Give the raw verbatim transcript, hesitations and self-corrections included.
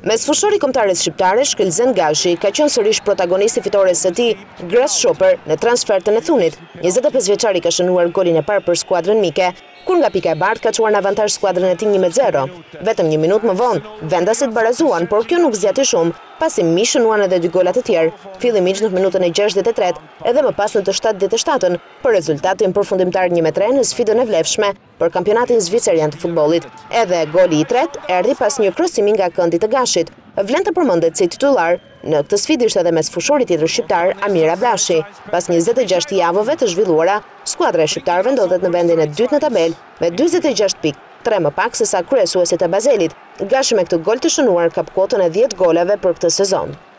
Mes fushori kombëtares shqiptare, Shkëlzen Gashi ka qenë sërish protagonisti fitores së tij grasshopper në transfertën e thunit. njëzet e pesë vjeçari ka shënuar golin e parë për skuadrën mike, kur nga pika e bardhë ka çuar në avantazh skuadrën e tij një me zero. Vetëm një minutë më vonë, vendasit barazuan, por kjo nuk zgjati shumë, pasi mi shënuan edhe dy gola të tjerë, fillimisht në minutën e gjashtëdhjetë e tretë, edhe më pas në të shtatëdhjetë e shtatën, për rezultatin përfundimtar një me tre në sfidën e vlefshme për kampionatin zvicerian të futbollit. Edhe goli i tretë erdhi pas një krosimi nga këndi të Gashit. Vlen të përmendet si titullar në këtë sfidë ishte edhe mes fushorit tjetër shqiptar Amir Ablashi. Pas njëzet e gjashtë javëve të zhvilluara, skuadra e shqiptarëve ndodhet në vendin e dytë në tabel me njëzet e gjashtë pikë, tre më pak se sa kryesuesit e Bazelit. Gashi me këtë gol të shënuar kap kuotën e dhjetë golave për këtë sezon.